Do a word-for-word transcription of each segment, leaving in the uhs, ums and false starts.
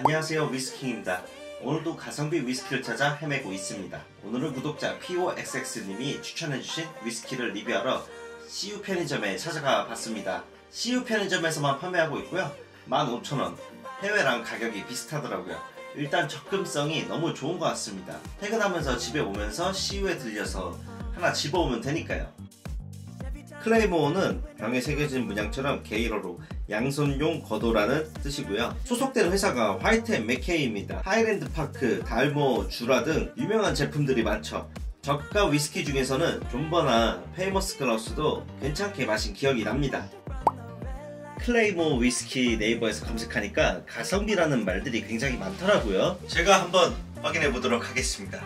안녕하세요, 위스킹입니다. 오늘도 가성비 위스키를 찾아 헤매고 있습니다. 오늘은 구독자 피오엑스엑스님이 추천해주신 위스키를 리뷰하러 씨유 편의점에 찾아가 봤습니다. 씨유 편의점에서만 판매하고 있고요. 만 오천 원, 해외랑 가격이 비슷하더라고요. 일단 접근성이 너무 좋은 것 같습니다. 퇴근하면서 집에 오면서 씨유에 들려서 하나 집어오면 되니까요. 클레이모어는 병에 새겨진 문양처럼 게이러로 양손용 거도라는 뜻이고요. 소속된 회사가 화이트 앤 맥케이입니다. 하이랜드 파크, 달모, 주라 등 유명한 제품들이 많죠. 저가 위스키 중에서는 존버나 페이머스 글라우스도 괜찮게 마신 기억이 납니다. 클레이모어 위스키 네이버에서 검색하니까 가성비라는 말들이 굉장히 많더라고요. 제가 한번 확인해 보도록 하겠습니다.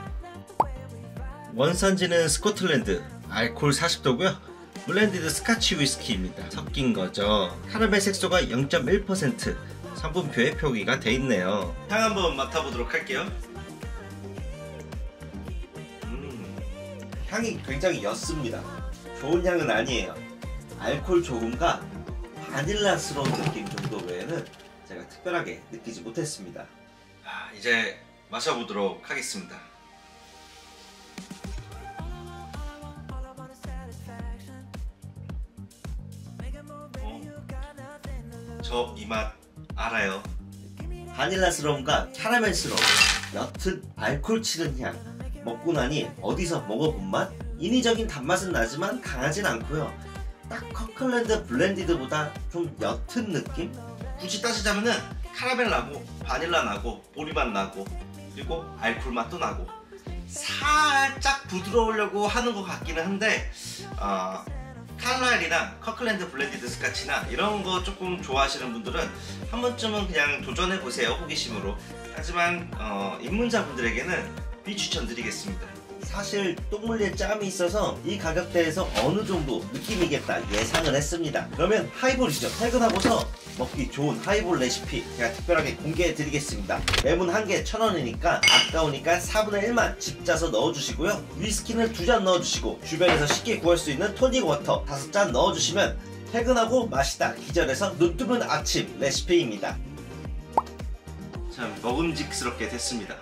원산지는 스코틀랜드, 알코올 사십 도고요 블렌디드 스카치 위스키입니다. 섞인 거죠. 카라멜 색소가 영 점 일 퍼센트, 성분표에 표기가 돼 있네요. 향 한번 맡아보도록 할게요. 음, 향이 굉장히 옅습니다. 좋은 향은 아니에요. 알코올 조금과 바닐라스러운 느낌 정도 외에는 제가 특별하게 느끼지 못했습니다. 아, 이제 마셔보도록 하겠습니다. 저 이 맛 알아요. 바닐라스러움과 캐러멜스러움, 옅은 알코올 치는 향, 먹고 나니 어디서 먹어본 맛? 인위적인 단맛은 나지만 강하진 않고요. 딱 커클랜드 블렌디드보다 좀 옅은 느낌? 굳이 따지자면은 카라멜 나고 바닐라 나고 보리맛 나고 그리고 알코올 맛도 나고 살짝 부드러우려고 하는 것 같기는 한데 어, 칼라일이나 커클랜드 블렌디드 스카치나 이런 거 조금 좋아하시는 분들은 한 번쯤은 그냥 도전해보세요, 호기심으로. 하지만 어, 입문자분들에게는 비추천드리겠습니다. 사실 똥물리에 짬이 있어서 이 가격대에서 어느 정도 느낌이겠다 예상을 했습니다. 그러면 하이볼이죠. 퇴근하고서 먹기 좋은 하이볼 레시피 제가 특별하게 공개해 드리겠습니다. 매분 한 개 천 원이니까 아까우니까 사분의 일만 집 짜서 넣어주시고요. 위스키는 두 잔 넣어주시고 주변에서 쉽게 구할 수 있는 토닉 워터 다섯 잔 넣어주시면 퇴근하고 마시다 기절해서 눈 뜨면 아침 레시피입니다. 참 먹음직스럽게 됐습니다.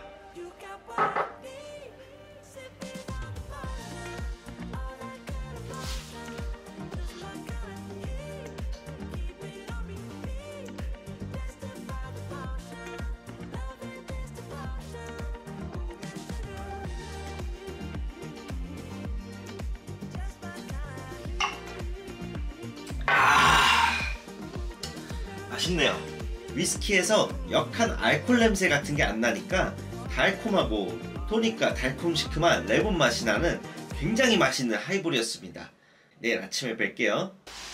맛있네요. 위스키에서 역한 알코올 냄새 같은 게 안 나니까 달콤하고 토닉과 달콤 시큼한 레몬 맛이 나는 굉장히 맛있는 하이볼이었습니다. 내일 아침에 뵐게요.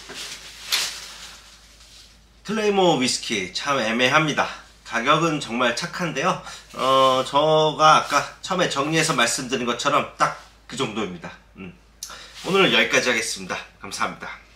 클레이모어 위스키 참 애매합니다. 가격은 정말 착한데요. 어, 저가 아까 처음에 정리해서 말씀드린 것처럼 딱 그 정도입니다. 음. 오늘은 여기까지 하겠습니다. 감사합니다.